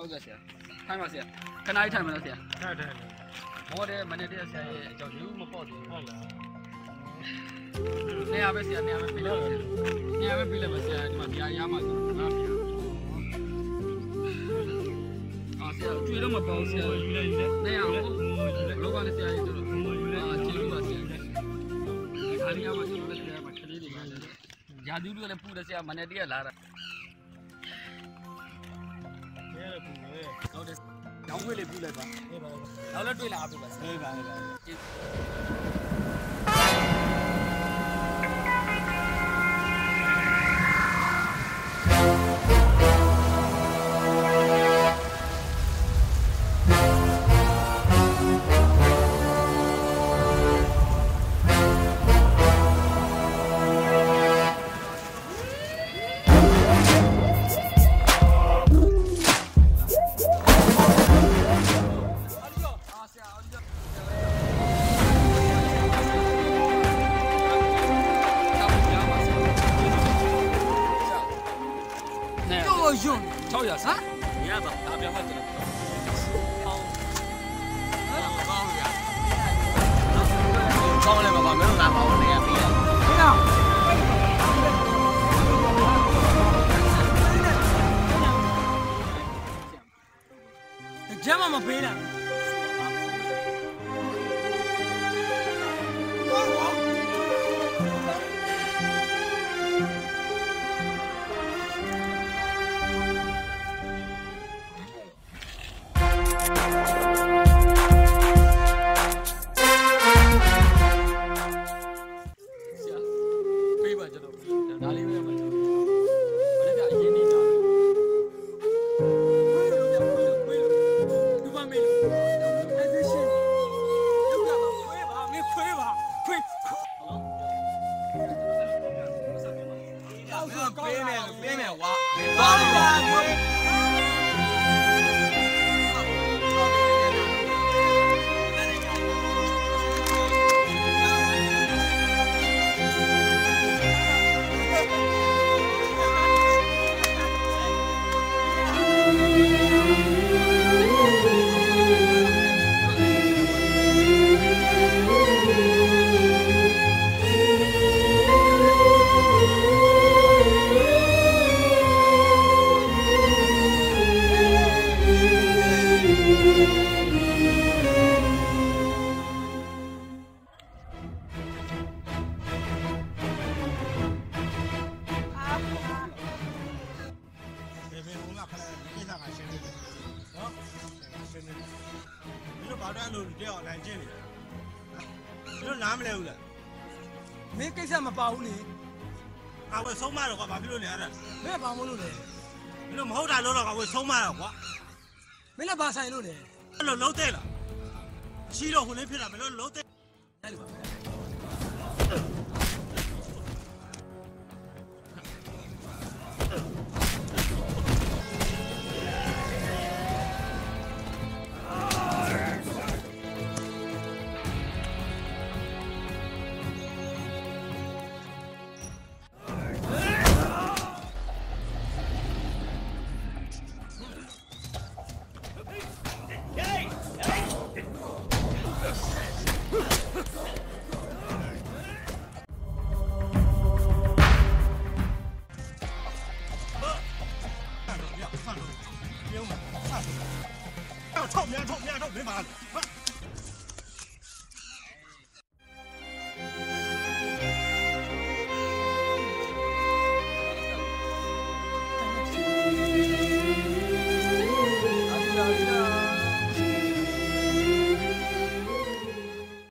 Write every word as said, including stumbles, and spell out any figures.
ဟုတ်ကဲ့ဆရာထိုင်ပါဆရာခဏလေးထိုင်ပါလားဆရာထိုင်ထိုင်မော်တယ်မနေ့တည်းဆရာရဲ့အကြောင်းလူမပေါ့သေးဘူးဟုတ်လားနေရာပဲဆရာနေရာပဲပြေးလိုက်နေရာပဲပြေးလိုက်ပါဆရာဒီမှာနေရာရမှာဆိုတော့ပြအာဆရာကျွေးတော့မပေါ့ဆရာယူလိုက်ယူလိုက်နေရာဟုတ်လောကလည်းဆရာရဲ့တို့အာကျေးဇူးပါဆရာခါလေးရမှာကျွန်တော်လည်းဆရာမှာခလေးတွေမှလည်းရာသီဥတုလည်းပူတယ်ဆရာမနေ့တည်းကလာတာဟုတ်တယ်တောင်းခွေးလေးပြလိုက်ပါအေးပါနောက်လည်းတွေ့လာပြီပါအေးပါအေးပါ超呀啥？你看吧，打电话进来。好。包呀。包来吧吧，没有拿包那个币啊。对呀。这妈妈赔了。 မင်းကိစ္စမပါဘူးလေငါဝယ်ဆုံးမတော့ကွာဘာဖြစ်လို့လဲအဲ့ဒါမင်းဘာမလို့လဲမင်းတို့မဟုတ်တာလို့တော့ငါဝယ်ဆုံးမတော့ကွာမင်းလည်းဘာဆိုင်လို့လဲအဲ့လိုလုံးတဲ့လားရှိတော့ဟိုလေးဖြစ်တာမင်းတို့လုံးတဲ့အဲ့လိုပါ